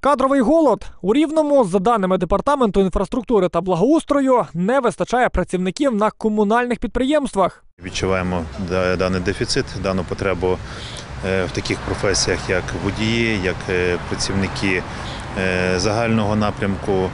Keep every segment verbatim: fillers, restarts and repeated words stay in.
Кадровий голод. У Рівному, за даними Департаменту інфраструктури та благоустрою, не вистачає працівників на комунальних підприємствах. Відчуваємо даний дефіцит, дану потребу в таких професіях, як водії, як працівники загального напрямку,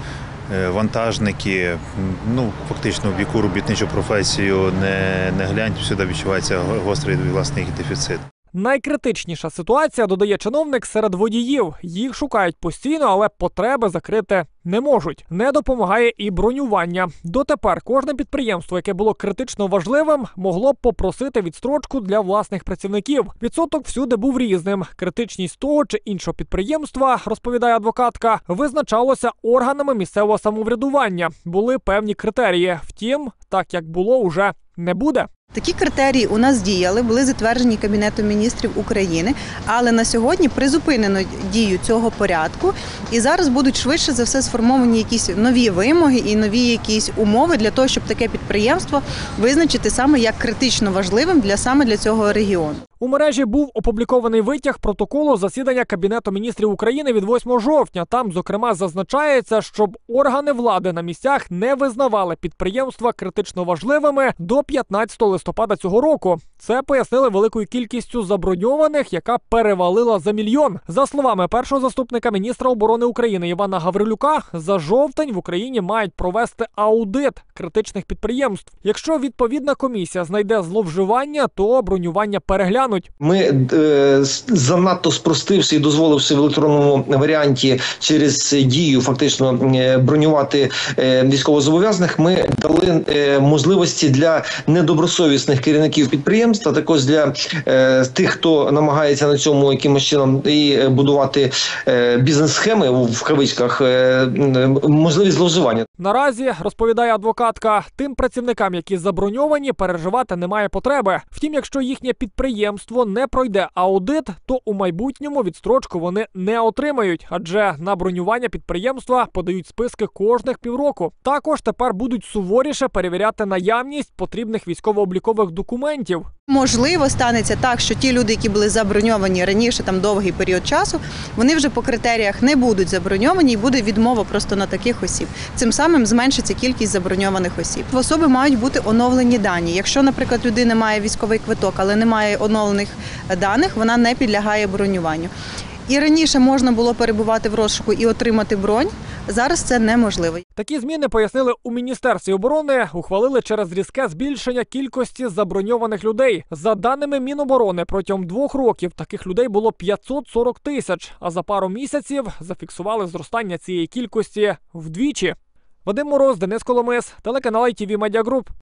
вантажники. Ну, фактично, в яку робітничу професію не, не глянь, всюди відчувається гострий власний дефіцит. Найкритичніша ситуація, додає чиновник, серед водіїв. Їх шукають постійно, але потреби закрити не можуть. Не допомагає і бронювання. Дотепер кожне підприємство, яке було критично важливим, могло б попросити відстрочку для власних працівників. Відсоток всюди був різним. Критичність того чи іншого підприємства, розповідає адвокатка, визначалося органами місцевого самоврядування. Були певні критерії. Втім, так як було, уже не буде. Такі критерії у нас діяли, були затверджені Кабінетом міністрів України, але на сьогодні призупинено дію цього порядку і зараз будуть швидше за все сформовані якісь нові вимоги і нові якісь умови для того, щоб таке підприємство визначити саме як критично важливим для саме для цього регіону. У мережі був опублікований витяг протоколу засідання Кабінету міністрів України від восьмого жовтня. Там, зокрема, зазначається, щоб органи влади на місцях не визнавали підприємства критично важливими до п'ятнадцятого листопада цього року. Це пояснили великою кількістю заброньованих, яка перевалила за мільйон. За словами першого заступника міністра оборони України Івана Гаврилюка, за жовтень в Україні мають провести аудит критичних підприємств. Якщо відповідна комісія знайде зловживання, то бронювання переглянуть. Ми е, занадто спростивши і дозволивши в електронному варіанті через дію фактично бронювати е, військовозобов'язаних, ми дали е, можливості для недобросовісних керівників підприємств, а також для е, тих, хто намагається на цьому якимось чином і будувати е, бізнес-схеми в кавичках, е, можливість зловживання. Наразі, розповідає адвокатка, тим працівникам, які заброньовані, переживати немає потреби. Втім, якщо їхнє підприємство не пройде аудит, то у майбутньому відстрочку вони не отримають, адже на бронювання підприємства подають списки кожних півроку. Також тепер будуть суворіше перевіряти наявність потрібних військово-облікових документів. Можливо, станеться так, що ті люди, які були заброньовані раніше, там довгий період часу, вони вже по критеріях не будуть заброньовані і буде відмова просто на таких осіб. Цим самим зменшиться кількість заброньованих осіб. В особи мають бути оновлені дані. Якщо, наприклад, людина має військовий квиток, але не має оновлених даних, вона не підлягає бронюванню. І раніше можна було перебувати в розшуку і отримати бронь, зараз це неможливо. Такі зміни, пояснили у Міністерстві оборони, ухвалили через різке збільшення кількості заброньованих людей. За даними Міноборони, протягом двох років таких людей було п'ятсот сорок тисяч, а за пару місяців зафіксували зростання цієї кількості вдвічі. Вадим Мороз, Денис Коломис, телеканал ай ті ві Медіа Груп.